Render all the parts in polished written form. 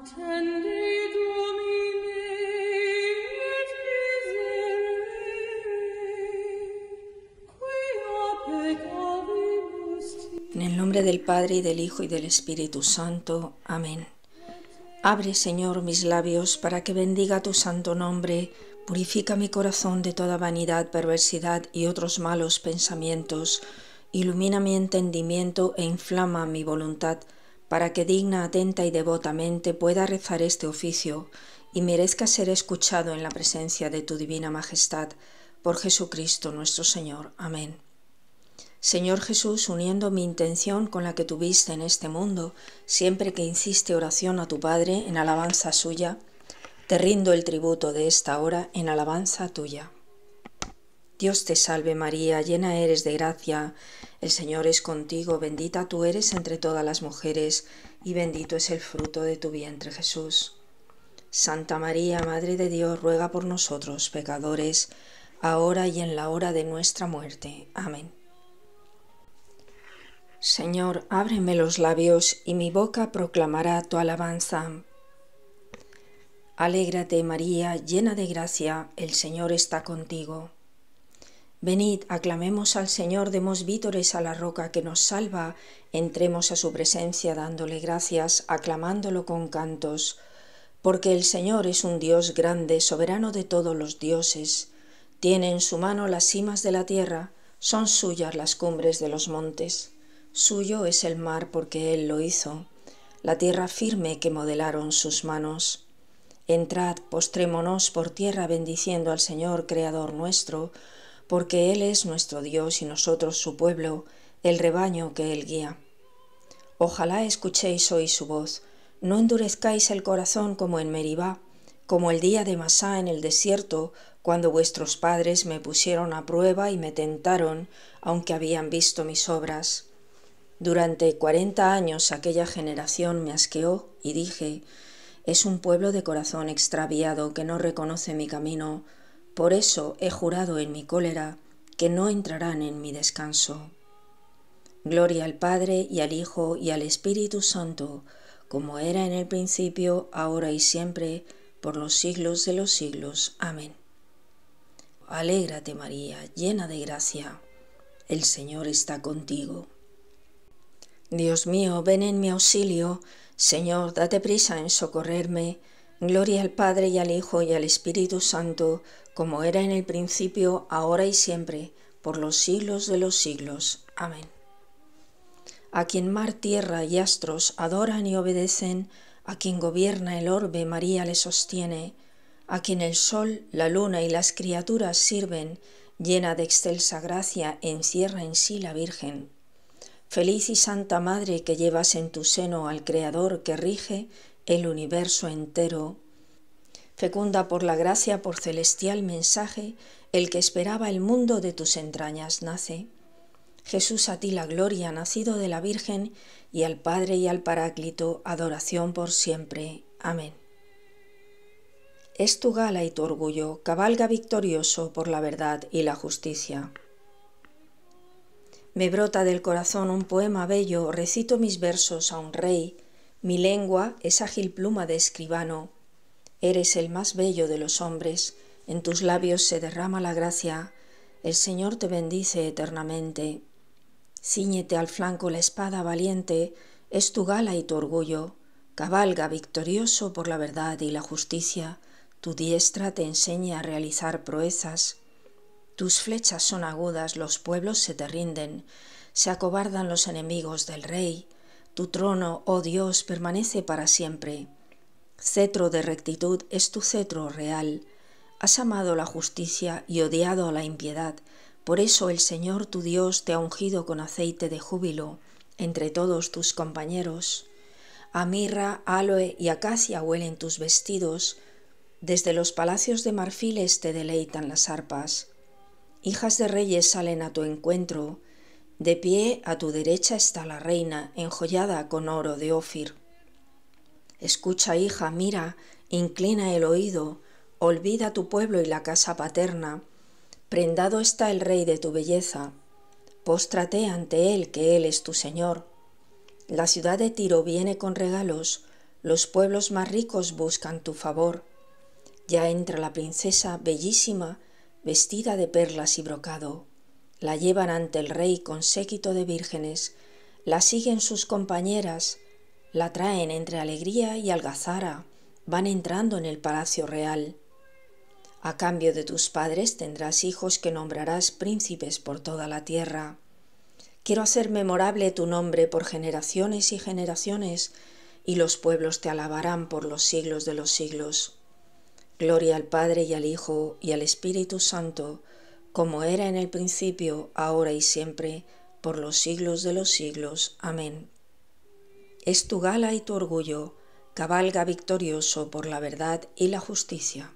En el nombre del Padre, y del Hijo, y del Espíritu Santo. Amén. Abre, Señor, mis labios para que bendiga tu santo nombre. Purifica mi corazón de toda vanidad, perversidad y otros malos pensamientos. Ilumina mi entendimiento e inflama mi voluntad, para que digna, atenta y devotamente pueda rezar este oficio y merezca ser escuchado en la presencia de tu divina majestad. Por Jesucristo nuestro Señor. Amén. Señor Jesús, uniendo mi intención con la que tuviste en este mundo, siempre que hiciste oración a tu Padre en alabanza suya, te rindo el tributo de esta hora en alabanza tuya. Dios te salve María, llena eres de gracia, el Señor es contigo, bendita tú eres entre todas las mujeres, y bendito es el fruto de tu vientre Jesús. Santa María, Madre de Dios, ruega por nosotros pecadores, ahora y en la hora de nuestra muerte. Amén. Señor, ábreme los labios, y mi boca proclamará tu alabanza. Alégrate, María, llena de gracia, el Señor está contigo. Venid, aclamemos al Señor, demos vítores a la roca que nos salva, entremos a su presencia dándole gracias, aclamándolo con cantos. Porque el Señor es un Dios grande, soberano de todos los dioses. Tiene en su mano las cimas de la tierra, son suyas las cumbres de los montes. Suyo es el mar porque Él lo hizo, la tierra firme que modelaron sus manos. Entrad, postrémonos por tierra bendiciendo al Señor, Creador nuestro, porque Él es nuestro Dios y nosotros su pueblo, el rebaño que Él guía. Ojalá escuchéis hoy su voz, no endurezcáis el corazón como en Meribá, como el día de Masá en el desierto, cuando vuestros padres me pusieron a prueba y me tentaron, aunque habían visto mis obras. Durante 40 años aquella generación me asqueó y dije, es un pueblo de corazón extraviado que no reconoce mi camino, por eso he jurado en mi cólera que no entrarán en mi descanso. Gloria al Padre y al Hijo y al Espíritu Santo, como era en el principio, ahora y siempre, por los siglos de los siglos. Amén. Alégrate María, llena de gracia, el Señor está contigo. Dios mío, ven en mi auxilio. Señor, date prisa en socorrerme. Gloria al Padre y al Hijo y al Espíritu Santo, como era en el principio, ahora y siempre, por los siglos de los siglos. Amén. A quien mar, tierra y astros adoran y obedecen, a quien gobierna el orbe, María le sostiene, a quien el sol, la luna y las criaturas sirven, llena de excelsa gracia, encierra en sí la Virgen. Feliz y santa Madre que llevas en tu seno al Creador que rige el universo entero. Fecunda por la gracia, por celestial mensaje, el que esperaba el mundo de tus entrañas nace. Jesús, a ti la gloria, nacido de la Virgen, y al Padre y al Paráclito, adoración por siempre. Amén. Es tu gala y tu orgullo, cabalga victorioso por la verdad y la justicia. Me brota del corazón un poema bello, recito mis versos a un rey, mi lengua es ágil pluma de escribano. Eres el más bello de los hombres, en tus labios se derrama la gracia, el Señor te bendice eternamente. Cíñete al flanco la espada valiente, es tu gala y tu orgullo, cabalga victorioso por la verdad y la justicia, tu diestra te enseña a realizar proezas. Tus flechas son agudas, los pueblos se te rinden, se acobardan los enemigos del Rey. Tu trono, oh Dios, permanece para siempre. Cetro de rectitud es tu cetro real. Has amado la justicia y odiado la impiedad. Por eso el Señor tu Dios te ha ungido con aceite de júbilo entre todos tus compañeros. A mirra, aloe y acacia huelen tus vestidos. Desde los palacios de marfiles te deleitan las arpas. Hijas de reyes salen a tu encuentro, de pie a tu derecha está la reina, enjollada con oro de Ofir. Escucha, hija, mira, inclina el oído, olvida tu pueblo y la casa paterna. Prendado está el rey de tu belleza, póstrate ante él, que él es tu Señor. La ciudad de Tiro viene con regalos, Los pueblos más ricos buscan tu favor. Ya entra la princesa bellísima, vestida de perlas y brocado. La llevan ante el rey con séquito de vírgenes, la siguen sus compañeras, la traen entre alegría y algazara, van entrando en el palacio real. A cambio de tus padres tendrás hijos que nombrarás príncipes por toda la tierra. Quiero hacer memorable tu nombre por generaciones y generaciones, y los pueblos te alabarán por los siglos de los siglos. Gloria al Padre y al Hijo y al Espíritu Santo, como era en el principio, ahora y siempre, por los siglos de los siglos. Amén. Es tu gala y tu orgullo, cabalga victorioso por la verdad y la justicia.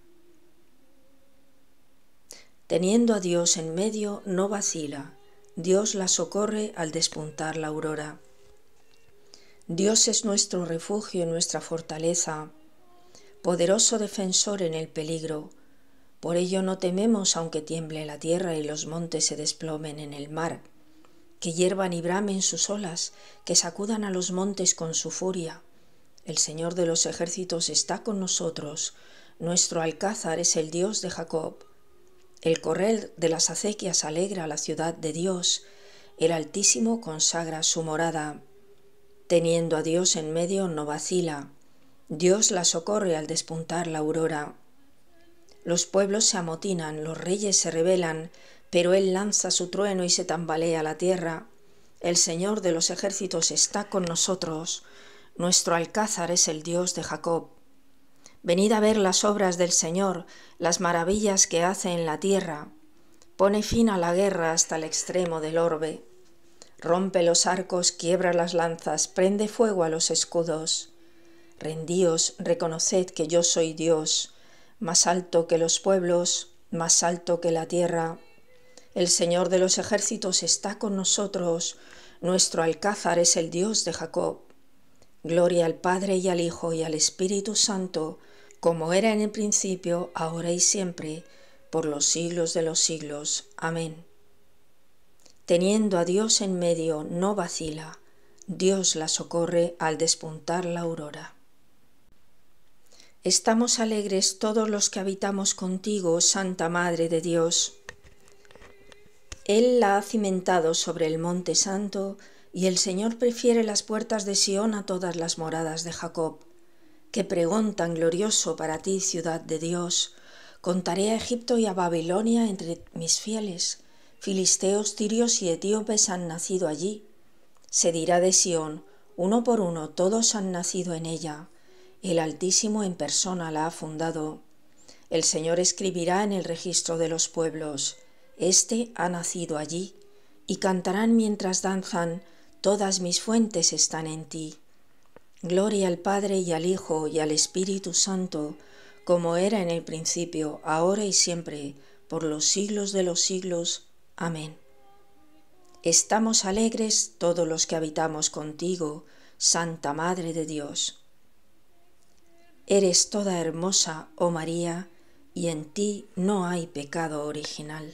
Teniendo a Dios en medio, no vacila, Dios la socorre al despuntar la aurora. Dios es nuestro refugio y nuestra fortaleza, poderoso defensor en el peligro. Por ello no tememos aunque tiemble la tierra y los montes se desplomen en el mar, que hiervan y bramen sus olas, que sacudan a los montes con su furia. El Señor de los ejércitos está con nosotros, nuestro alcázar es el Dios de Jacob. El correr de las acequias alegra la ciudad de Dios, el Altísimo consagra su morada. Teniendo a Dios en medio no vacila, Dios la socorre al despuntar la aurora. Los pueblos se amotinan, los reyes se rebelan, pero Él lanza su trueno y se tambalea la tierra. El Señor de los ejércitos está con nosotros, nuestro alcázar es el Dios de Jacob. Venid a ver las obras del Señor, las maravillas que hace en la tierra. Pone fin a la guerra hasta el extremo del orbe. Rompe los arcos, quiebra las lanzas, prende fuego a los escudos. Rendíos, reconoced que yo soy Dios, más alto que los pueblos, más alto que la tierra. El Señor de los ejércitos está con nosotros, nuestro alcázar es el Dios de Jacob. Gloria al Padre y al Hijo y al Espíritu Santo, como era en el principio, ahora y siempre, por los siglos de los siglos. Amén. Teniendo a Dios en medio, no vacila, Dios la socorre al despuntar la aurora. Estamos alegres todos los que habitamos contigo, Santa Madre de Dios. Él la ha cimentado sobre el monte santo, y el Señor prefiere las puertas de Sión a todas las moradas de Jacob. Qué pregón tan glorioso para ti, ciudad de Dios. Contaré a Egipto y a Babilonia entre mis fieles. Filisteos, tirios y etíopes han nacido allí. Se dirá de Sión, uno por uno, todos han nacido en ella. El Altísimo en persona la ha fundado. El Señor escribirá en el registro de los pueblos, Este ha nacido allí, y cantarán mientras danzan, todas mis fuentes están en ti. Gloria al Padre y al Hijo y al Espíritu Santo, como era en el principio, ahora y siempre, por los siglos de los siglos. Amén. Estamos alegres todos los que habitamos contigo, Santa Madre de Dios. Eres toda hermosa, oh María, y en ti no hay pecado original.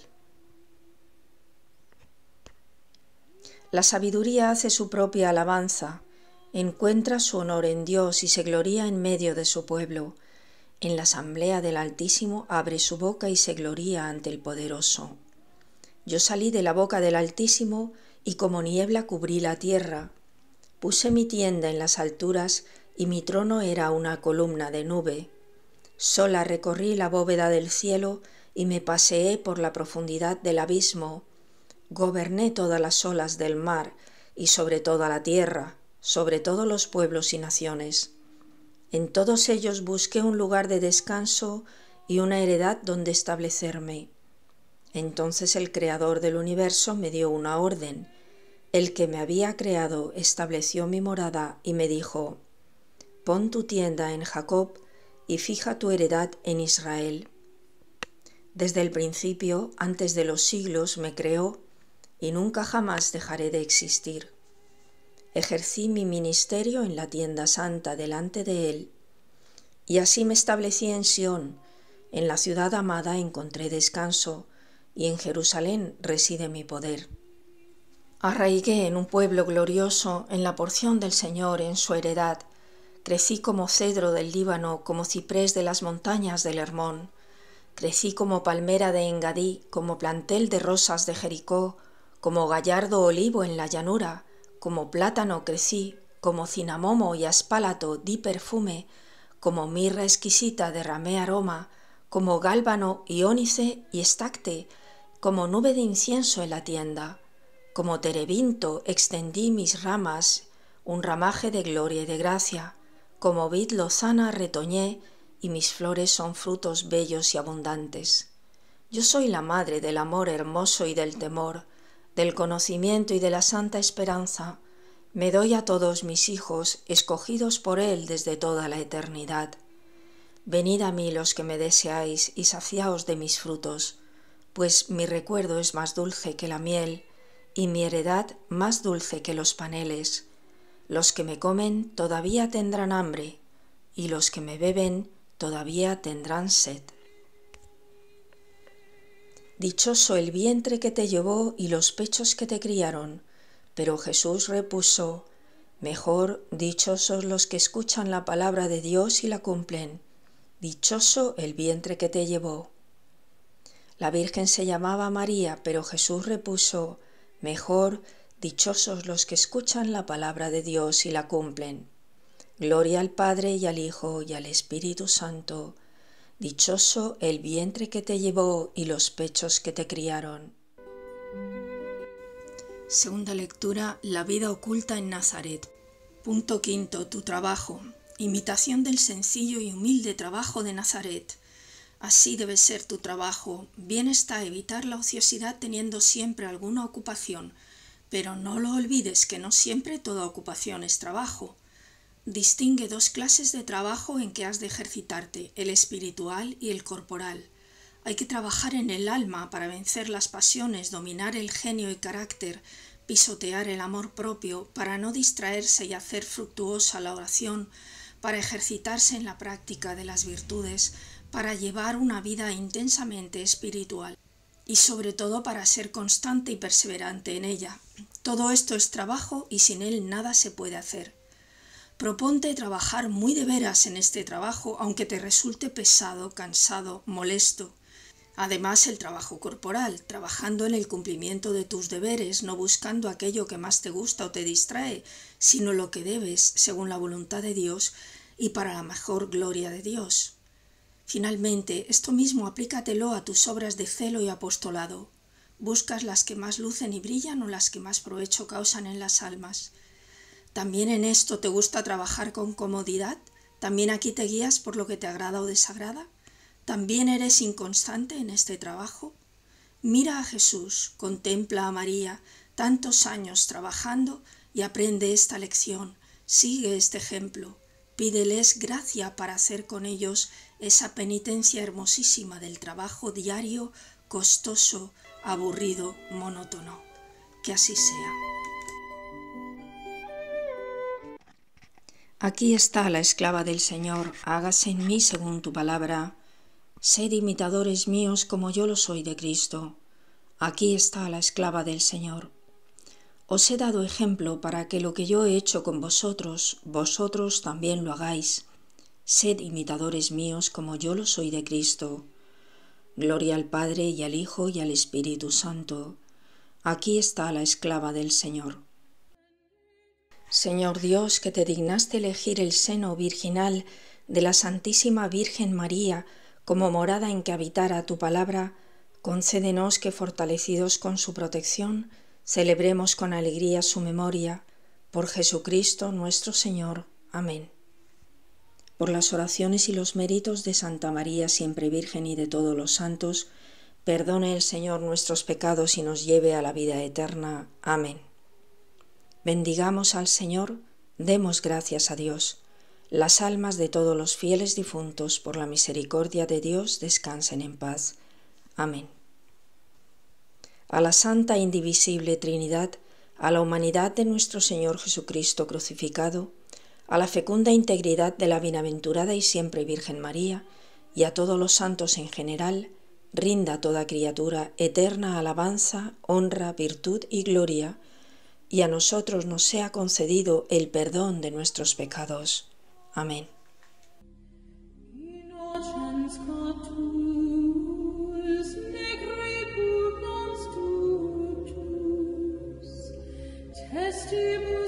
La sabiduría hace su propia alabanza, encuentra su honor en Dios y se gloría en medio de su pueblo. En la asamblea del Altísimo abre su boca y se gloría ante el Poderoso. Yo salí de la boca del Altísimo y como niebla cubrí la tierra. Puse mi tienda en las alturas y mi trono era una columna de nube. Sola recorrí la bóveda del cielo y me paseé por la profundidad del abismo. Goberné todas las olas del mar y sobre toda la tierra, sobre todos los pueblos y naciones. En todos ellos busqué un lugar de descanso y una heredad donde establecerme. Entonces el Creador del universo me dio una orden. El que me había creado estableció mi morada y me dijo, pon tu tienda en Jacob y fija tu heredad en Israel. Desde el principio, antes de los siglos, me creó y nunca jamás dejaré de existir. Ejercí mi ministerio en la tienda santa delante de él, y así me establecí en Sión, en la ciudad amada encontré descanso, y en Jerusalén reside mi poder. Arraigué en un pueblo glorioso, en la porción del Señor, en su heredad. Crecí como cedro del Líbano, como ciprés de las montañas del Hermón. Crecí como palmera de Engadí, como plantel de rosas de Jericó, como gallardo olivo en la llanura, como plátano crecí, como cinamomo y aspálato di perfume, como mirra exquisita derramé aroma, como gálbano y ónice y estacte, como nube de incienso en la tienda, como terebinto extendí mis ramas, un ramaje de gloria y de gracia, como vid lozana retoñé, y mis flores son frutos bellos y abundantes. Yo soy la madre del amor hermoso y del temor, del conocimiento y de la santa esperanza. Me doy a todos mis hijos, escogidos por Él desde toda la eternidad. Venid a mí los que me deseáis y saciaos de mis frutos, pues mi recuerdo es más dulce que la miel, y mi heredad más dulce que los paneles. Los que me comen todavía tendrán hambre, y los que me beben todavía tendrán sed. Dichoso el vientre que te llevó y los pechos que te criaron. Pero Jesús repuso: mejor, dichosos los que escuchan la palabra de Dios y la cumplen. Dichoso el vientre que te llevó. La Virgen se llamaba María, pero Jesús repuso: mejor, dichosos los que escuchan la palabra de Dios y la cumplen. Gloria al Padre y al Hijo y al Espíritu Santo. Dichoso el vientre que te llevó y los pechos que te criaron. Segunda lectura: la vida oculta en Nazaret. Punto quinto: tu trabajo. Imitación del sencillo y humilde trabajo de Nazaret. Así debe ser tu trabajo. Bien está evitar la ociosidad teniendo siempre alguna ocupación, pero no lo olvides que no siempre toda ocupación es trabajo. Distingue dos clases de trabajo en que has de ejercitarte, el espiritual y el corporal. Hay que trabajar en el alma para vencer las pasiones, dominar el genio y carácter, pisotear el amor propio, para no distraerse y hacer fructuosa la oración, para ejercitarse en la práctica de las virtudes, para llevar una vida intensamente espiritual y sobre todo para ser constante y perseverante en ella. Todo esto es trabajo y sin él nada se puede hacer. Proponte trabajar muy de veras en este trabajo, aunque te resulte pesado, cansado, molesto. Además, el trabajo corporal, trabajando en el cumplimiento de tus deberes, no buscando aquello que más te gusta o te distrae, sino lo que debes, según la voluntad de Dios y para la mejor gloria de Dios. Finalmente, esto mismo aplícatelo a tus obras de celo y apostolado. ¿Buscas las que más lucen y brillan o las que más provecho causan en las almas? ¿También en esto te gusta trabajar con comodidad? ¿También aquí te guías por lo que te agrada o desagrada? ¿También eres inconstante en este trabajo? Mira a Jesús, contempla a María, tantos años trabajando, y aprende esta lección, sigue este ejemplo, pídeles gracia para hacer con ellos esa penitencia hermosísima del trabajo diario, costoso, aburrido, monótono. Que así sea. Aquí está la esclava del Señor, hágase en mí según tu palabra. Sed imitadores míos como yo lo soy de Cristo. Aquí está la esclava del Señor. Os he dado ejemplo para que lo que yo he hecho con vosotros, vosotros también lo hagáis. Sed imitadores míos como yo lo soy de Cristo. Gloria al Padre y al Hijo y al Espíritu Santo. Aquí está la esclava del Señor. Señor Dios, que te dignaste elegir el seno virginal de la Santísima Virgen María como morada en que habitara tu palabra, concédenos que, fortalecidos con su protección, celebremos con alegría su memoria. Por Jesucristo nuestro Señor. Amén. Por las oraciones y los méritos de Santa María, siempre Virgen, y de todos los santos, perdone el Señor nuestros pecados y nos lleve a la vida eterna. Amén. Bendigamos al Señor, demos gracias a Dios. Las almas de todos los fieles difuntos, por la misericordia de Dios, descansen en paz. Amén. A la Santa e Indivisible Trinidad, a la humanidad de nuestro Señor Jesucristo crucificado, a la fecunda integridad de la bienaventurada y siempre Virgen María, y a todos los santos en general, rinda toda criatura eterna alabanza, honra, virtud y gloria, y a nosotros nos sea concedido el perdón de nuestros pecados. Amén. Testimony